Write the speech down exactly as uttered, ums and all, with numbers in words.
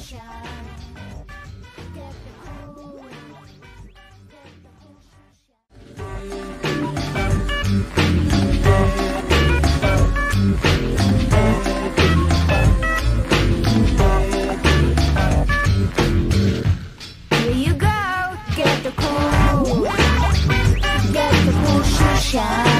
Here you go, get the cool, get the cool shoe shine.